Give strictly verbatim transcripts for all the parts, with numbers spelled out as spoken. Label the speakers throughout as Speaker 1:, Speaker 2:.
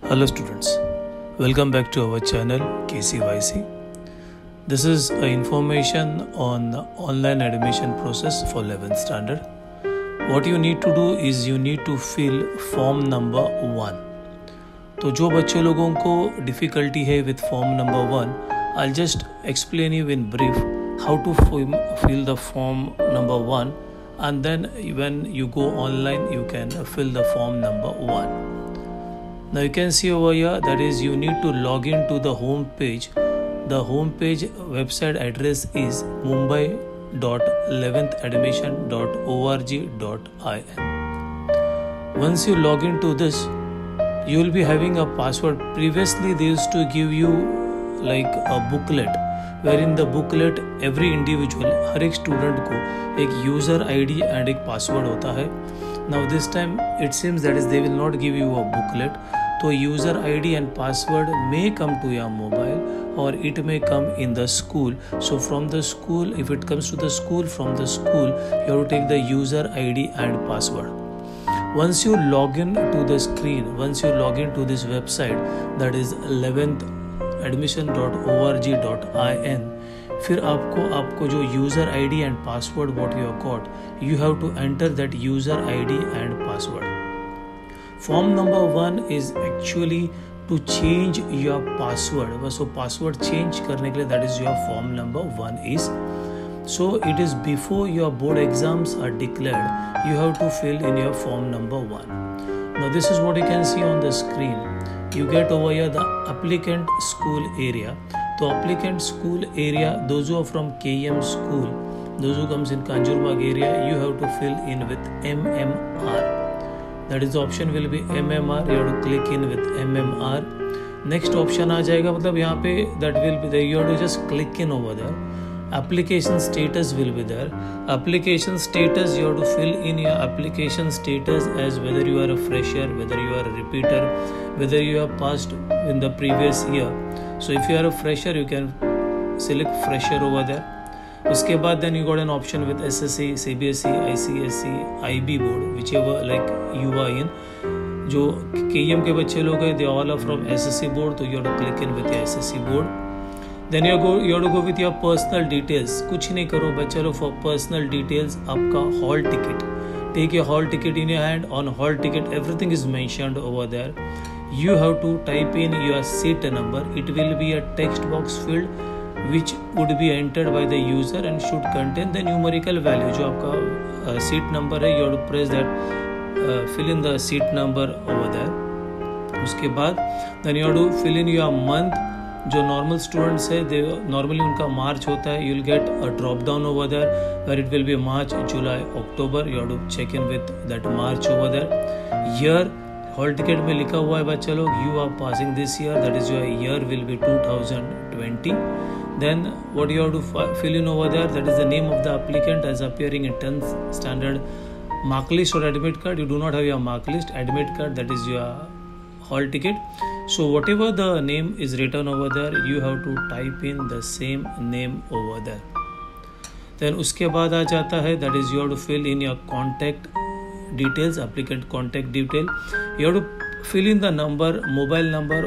Speaker 1: Hello students, welcome back to our channel K C Y C. This is a information on the online admission process for eleventh standard. What you need to do is you need to fill form number one. तो जो बच्चे लोगों को difficulty है with form number one, I'll just explain you in brief how to fill the form number one, and then when you go online you can fill the form number one. Now you can see over here that is you need to log in to the home page. The home page website address is mumbai dot eleventh admission dot org dot in. Once you log into this, you will be having a password. Previously they used to give you like a booklet, wherein the booklet every individual हर एक student को एक user I D and एक password होता है. Now this time it seems that is they will not give you a booklet. So user I D and password may come to your mobile or it may come in the school. So from the school, if it comes to the school, from the school you have to take the user I D and password. Once you log in to the screen, once you log in to this website that is eleventh admission dot org dot in, फिर आपको आपको जो user I D and password what you have got, you have to enter that user I D and password. Form number one is actually to change your password. So password change करने के लिए that is your form number one is. So it is before your board exams are declared, you have to fill in your form number one. Now this is what you can see on the screen. You get over here the applicant school area. So applicant school area, those who are from K M school, those who comes in Kanjurmarg area, you have to fill in with M M R. That is the option will be M M R. You have to click in with M M R. Next option आ जाएगा, मतलब यहाँ पे that will be there. You have to just click in over there. Application status will be there. Application status, you have to fill in your application status as whether you are a fresher, whether you are a repeater, whether you have passed in the previous year. So if you are a fresher, you can select fresher over there. उसके बाद then you got an option with S S C, C B S E, I C S E, I B board, whichever like you are in. जो K M के बच्चे लोग हैं, they all are from S S C board, तो you have to click in with the S S C board. Then you go, you have to go with your personal details. कुछ नहीं करो बच्चे लोग, for personal details आपका hall ticket. Take your hall ticket in your hand. On hall ticket everything is mentioned over there. You have to type in your seat number. It will be a text box filled which would be entered by the user and should contain the numerical value. जो आपका uh, seat number है, you have to press that, uh, fill in the seat number over there. उसके बाद then you have to fill in your month. जो normal students है, they normally उनका March होता है. You will get a drop down over there where it will be March, July, October. You have to check in with that March over there. Year hall ticket में लिखा हुआ है बच्चा लोग, you are passing this year, that is your year will be two thousand twenty. Then what you have to fill in over there, that is the name of the applicant as appearing in tenth standard mark list or admit card. You do not have your mark list, admit card, that is your hall ticket. So whatever the name is written over there, you have to type in the same name over there. Then उसके बाद आ जाता है, that is you have to fill in your contact details, applicant contact detail. You have to fill in the number, mobile number,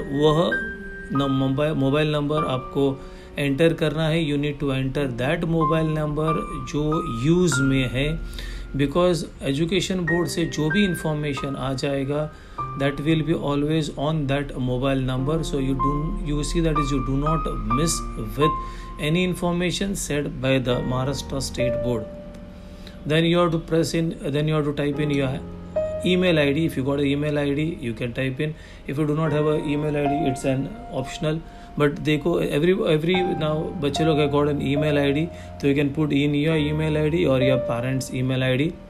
Speaker 1: वह mobile mobile number आपको enter करना है. You need to enter that mobile number जो use में है, because education board से जो भी इंफॉर्मेशन आ जाएगा that will be always on that mobile number. So you do you see that is you do not miss with any information said by the Maharashtra state board. Then you have to press in, then you have to type in your email I D. If you got an email I D, you can type in. If you do not have an email I D, it's an optional. But देखो every every now बच्चे लोग have got an email I D, so you can put in your email I D or your parents' email I D.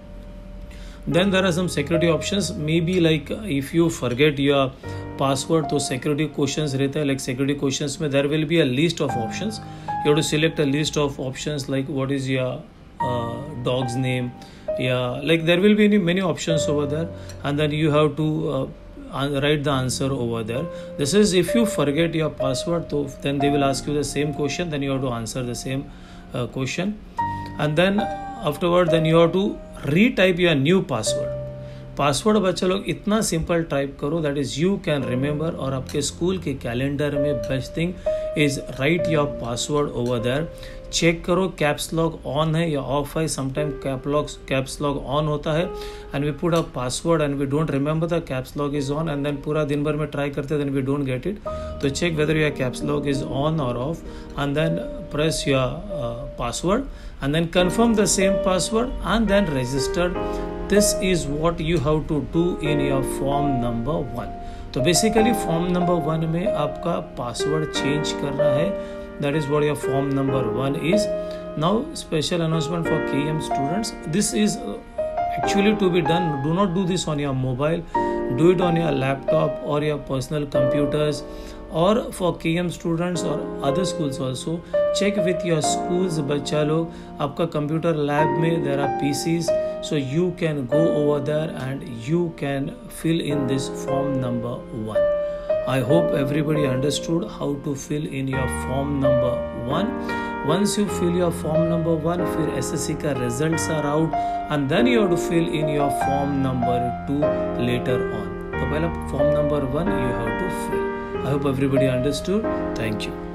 Speaker 1: Then there are some security options. Maybe like if you forget your password, तो security questions रहता है. Like security questions में there will be a list of options. You have to select a list of options like what is your uh, dog's name. Yeah, like there will be many, many options over there, and then you have to uh, write the answer over there. This is if you forget your password, so then they will ask you the same question, then you have to answer the same uh, question, and then afterward then you have to retype your new password. Password बच्चा लोग इतना simple type करो that is you can remember, और आपके school के calendar में best thing is write your password over there. Check करो caps lock on है या ऑफ है। Sometime cap lock caps lock on होता है and we put a password and we don't remember the caps lock is on, and then पूरा दिन भर में ट्राई करते then we don't get it. तो check whether your caps lock is on और off and then press your password and then confirm the same password and then register. This is what you have to do in your form number one. तो basically form number one में आपका password change करना है. That is what your form number one is. Now special announcement for K M students. This is actually to be done. Do not do this on your mobile. Do it on your laptop or your personal computers. Or for K M students or other schools also, check with your schools बच्चा लोग, आपका computer lab में there are P Cs, so you can go over there and you can fill in this form number one. I hope everybody understood how to fill in your form number one. Once you fill your form number one, फिर S S C का results are out and then you have to fill in your form number two later on. तो पहला form number one you have to fill. I hope everybody understood. Thank you.